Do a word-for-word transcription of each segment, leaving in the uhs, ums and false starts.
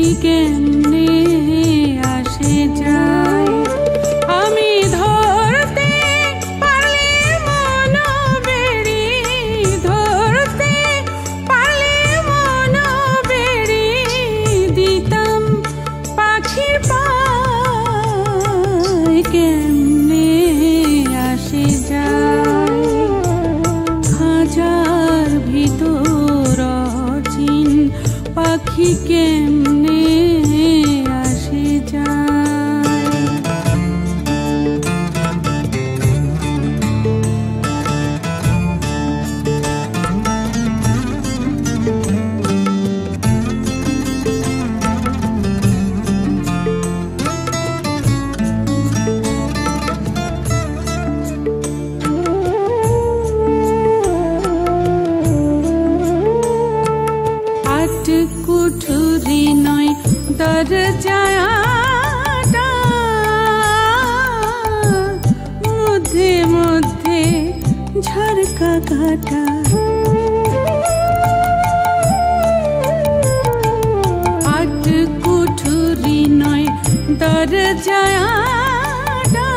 কেমনে আসে যায়। আমি ধরতে পারলে মন বেড়ি, ধরতে পারলে মন বেড়ি দিতাম পাখির পায় কেমনে আসে যায়। খাঁচার ভিতর অচিন পাখি কেমনে আসে যায়। আট কুঠুরি নয় দরজাটা, মধ্যে মধ্যে ঝরকা কাটা। আট কুঠুরি নয় দরজাটা,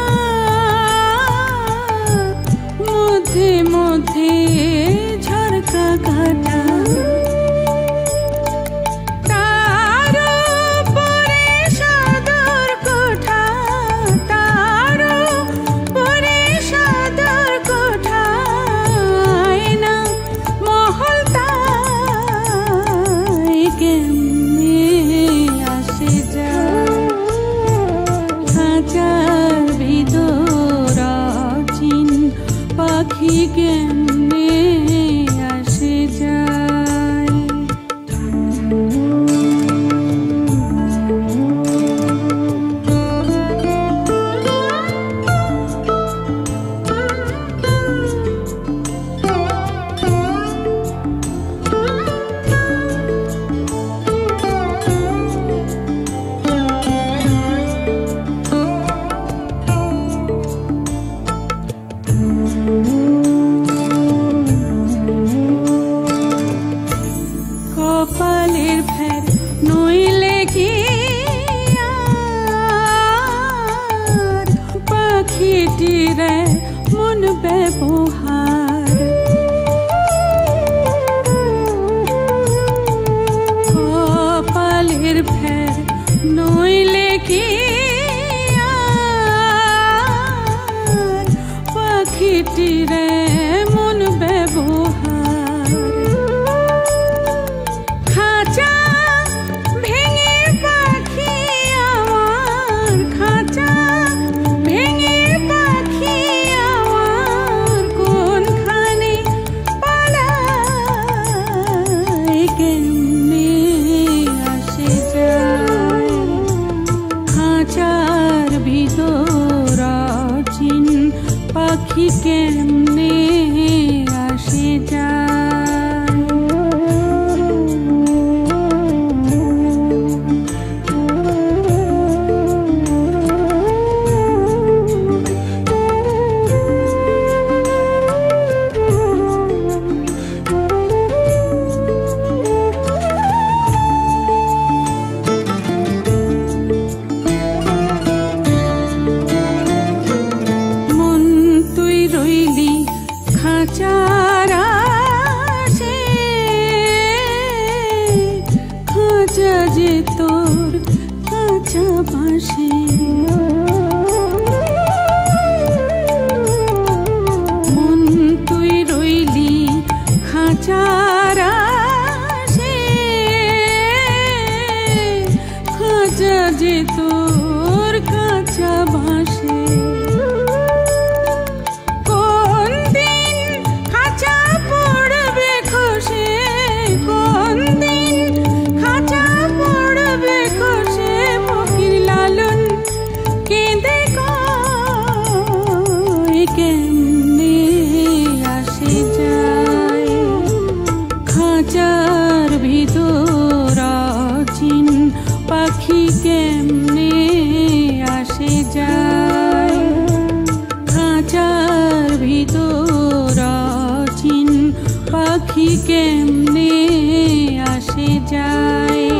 মধ্যে মধ্যে ঝরকা কাটা। পাখি কেমনে আসে যায়। কপালের ফের নইলে কি আর পাখিটির মন ব্যবহার। কপালের ফের নইলে কি আর পাখিটির মন ব্যবহার। খাঁচা ভেঙে পাখি আমার, খাঁচা ভেঙে পাখি আমার কোনখানে পালায় কেমনে আসে যায়। খাঁচার ভিতর অচিন পাখি কেমনে আসে যায়। মন তুই রইলি খাঁচার আশে, খাঁচা যে তোর কাঁচা বাসে। মন তুই রইলি খাঁচার আশে, খাঁচা যে তোর কাঁচা বাসে। খাঁচার ভিতর অচিন পাখি কেমনে আসে যায়। খাঁচার ভিতর অচিন পাখি কেমনে আসে যায়।